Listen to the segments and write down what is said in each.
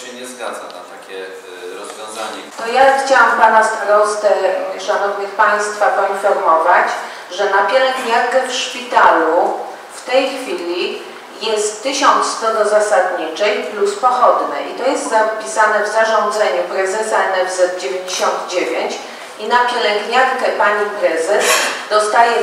się nie zgadza na takie rozwiązanie. To ja chciałam pana starostę, szanownych państwa, poinformować, że na pielęgniarkę w szpitalu w tej chwili jest 1100 do zasadniczej plus pochodne i to jest zapisane w zarządzeniu prezesa NFZ 99 i na pielęgniarkę pani prezes dostaje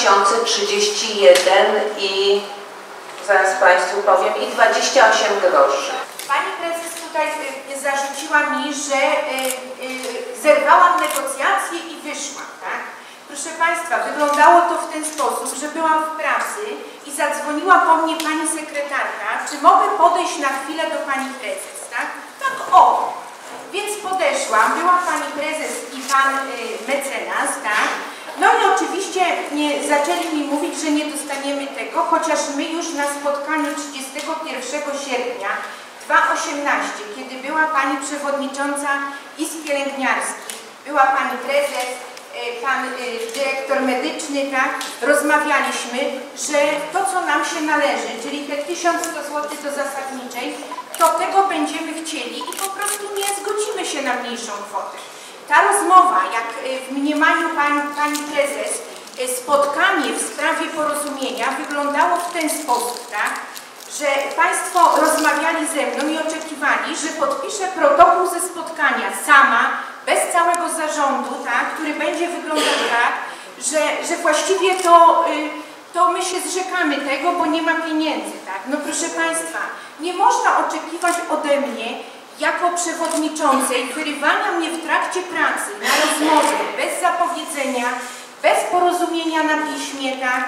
2031 i zaraz państwu powiem i 28 groszy. Pani prezes tutaj zarzuciła mi, że zerwałam negocjacje i wyszłam, tak? Proszę państwa, wyglądało to w ten sposób, że byłam w pracy i zadzwoniła po mnie pani sekretarka, czy mogę podejść na chwilę do pani prezes, tak? Tak, o! Więc podeszłam, była pani prezes i pan mecenas, tak? No i oczywiście zaczęli mi mówić, że nie dostaniemy tego, chociaż my już na spotkaniu 31 sierpnia 2018, kiedy była pani przewodnicząca Izb Pielęgniarskich, była pani prezes, pan dyrektor medyczny, tak, rozmawialiśmy, że to, co nam się należy, czyli te 1100 zł do zasadniczej, to tego będziemy chcieli i po prostu nie zgodzimy się na mniejszą kwotę. Ta rozmowa, jak w mniemaniu pani prezes, spotkanie w sprawie porozumienia wyglądało w ten sposób, tak, że państwo rozmawiali ze mną i oczekiwali, że podpiszę protokół ze spotkania sama, bez całego zarządu, tak, który będzie wyglądał tak, że właściwie to my się zrzekamy tego, bo nie ma pieniędzy, tak. No proszę państwa, nie można oczekiwać ode mnie jako przewodniczącej wyrywania mnie w trakcie pracy na rozmowy bez zapowiedzenia, bez porozumienia na piśmie, tak,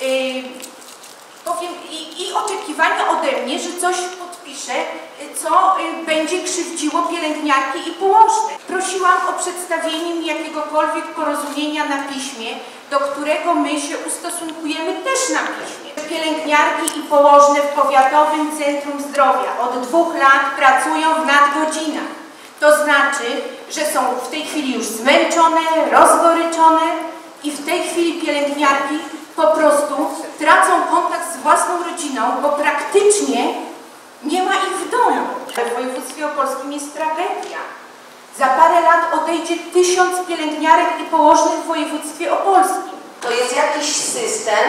powiem, i oczekiwania ode mnie, że coś podpiszę, co będzie krzywdziło pielęgniarki i położne. Prosiłam o przedstawienie mi jakiegokolwiek porozumienia na piśmie, do którego my się ustosunkujemy też na piśmie. Pielęgniarki i położne w Powiatowym Centrum Zdrowia od 2 lat pracują w nadgodzinach. To znaczy, że są w tej chwili już zmęczone, rozgoryczone i w tej chwili pielęgniarki po prostu tracą kontakt z własną rodziną, bo praktycznie nie ma ich w domu. W województwie opolskim jest tragedia. Za parę lat odejdzie 1000 pielęgniarek i położnych w województwie opolskim. To jest jakiś system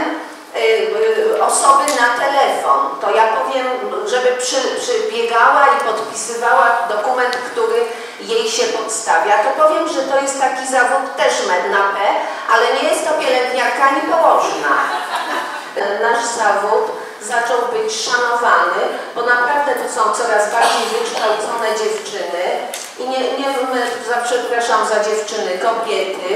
osoby na telefon. To ja powiem, żeby przybiegała i podpisywała dokument, który jej się podstawia, to powiem, że to jest taki zawód też med na P, ale nie jest to pielęgniarka ani położna. Nasz zawód zaczął być szanowany, bo naprawdę to są coraz bardziej wykształcone dziewczyny i nie przepraszam za dziewczyny, kobiety.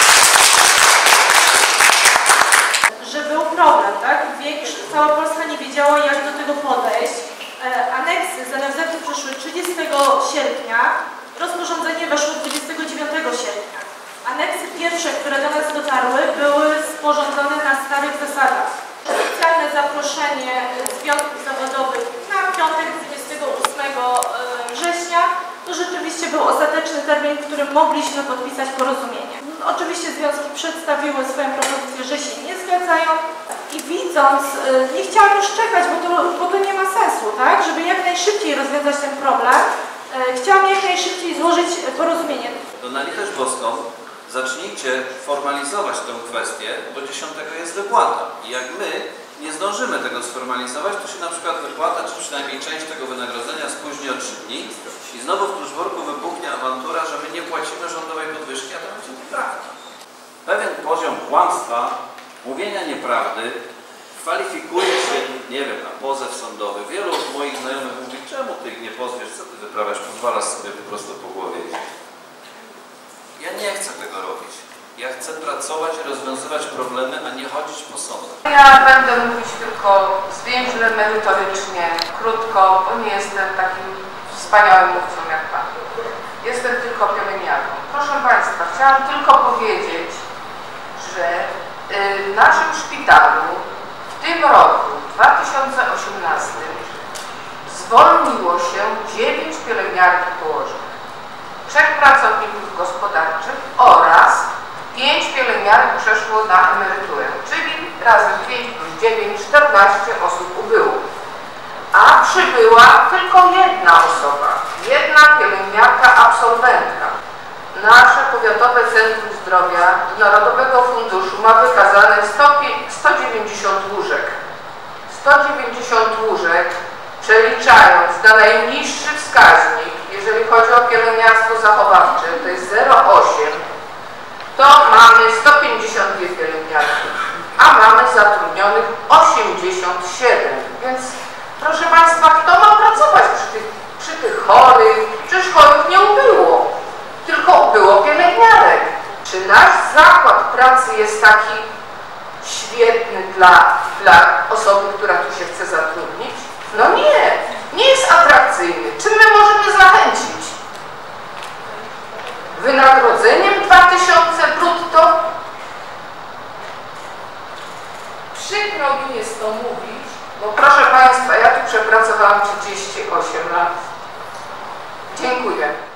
Że był problem, tak? Cała Polska nie wiedziała, jak do tego podejść. Aneksy z NFZ-u przyszły 30 sierpnia, rozporządzenie weszło 29 sierpnia. Aneksy pierwsze, które do nas dotarły, były sporządzone na starych zasadach. Oficjalne zaproszenie związków zawodowych na piątek 28 września to rzeczywiście był ostateczny termin, w którym mogliśmy podpisać porozumienie. Oczywiście związki przedstawiły swoją propozycję, że się nie zgadzają i widząc, nie chciałam już czekać, bo to nie ma sensu, tak? Żeby jak najszybciej rozwiązać ten problem, chciałam jak najszybciej złożyć porozumienie. To na litość boską zacznijcie formalizować tę kwestię, bo 10 jest wypłata i jak my nie zdążymy tego sformalizować, to się na przykład wypłata, czy przynajmniej część tego wynagrodzenia spóźni o 3 dni i znowu w Kluczborku wybuchnie awantura, że my nie płacimy rządowej podwyżki, a to będzie nieprawda. Pewien poziom kłamstwa, mówienia nieprawdy kwalifikuje się, nie wiem, na pozew sądowy. Wielu moich znajomych mówi, czemu ty ich nie pozwiesz, co ty wyprawiasz, pozwalasz sobie po prostu po głowie. Ja nie chcę tego robić. Ja chcę pracować i rozwiązywać problemy, a nie chodzić po sądach. Ja będę mówić tylko zwięźle, merytorycznie, krótko, bo nie jestem takim wspaniałym mówcą jak Pan. Jestem tylko pielęgniarką. Proszę Państwa, chciałam tylko powiedzieć, że w naszym szpitalu w tym roku, w 2018, zwolniło się 9 pielęgniarek i położnych, 3 pracowników gospodarczych oraz 5 pielęgniarek przeszło na emeryturę, czyli razem 5 plus 9, 14 osób ubyło. a przybyła tylko jedna osoba, jedna pielęgniarka absolwentka. Nasze Powiatowe Centrum Zdrowia z Narodowego Funduszu ma wykazane 190 łóżek. 190 łóżek, przeliczając na najniższy wskaźnik, jeżeli chodzi o pielęgniarstwo zachowawcze, to jest 0,8, to mamy 152 pielęgniarki, a mamy zatrudnionych 87. Więc proszę Państwa, kto ma pracować przy tych chorych? Przecież chorych nie ubyło, tylko ubyło pielęgniarek. Czy nasz zakład pracy jest taki świetny dla osoby, która tu się chce zatrudnić? No nie jest atrakcyjny. Czym my możemy zachęcić? Wynagrodzeniem 2000 brutto? Przykro mi jest to mówić, bo proszę Państwa, ja tu przepracowałam 38 lat. Dziękuję.